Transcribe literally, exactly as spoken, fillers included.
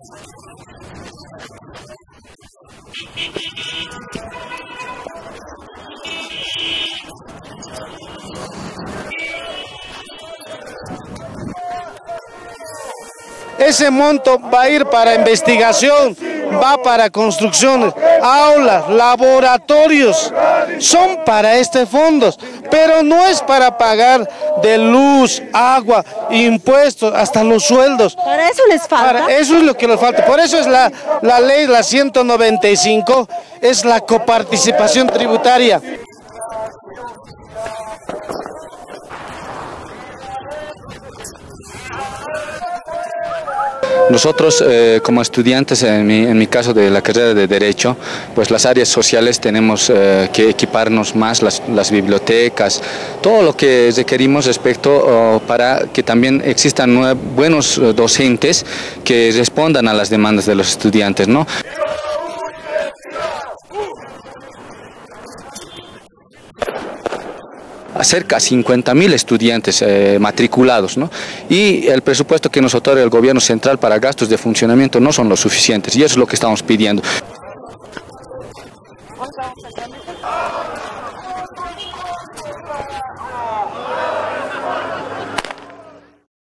Ese monto va a ir para investigación, va para construcciones, aulas, laboratorios, son para este fondos, pero no es para pagar de luz, agua, impuestos, hasta los sueldos. ¿Para eso les falta? Para eso es lo que les falta, por eso es la, la ley, la ciento noventa y cinco, es la coparticipación tributaria. Nosotros eh, como estudiantes, en mi, en mi caso de la carrera de Derecho, pues las áreas sociales tenemos eh, que equiparnos más, las, las bibliotecas, todo lo que requerimos respecto oh, para que también existan buenos docentes que respondan a las demandas de los estudiantes, ¿no? Cerca de cincuenta mil estudiantes eh, matriculados, ¿no? Y el presupuesto que nos otorga el gobierno central para gastos de funcionamiento no son los suficientes, y eso es lo que estamos pidiendo.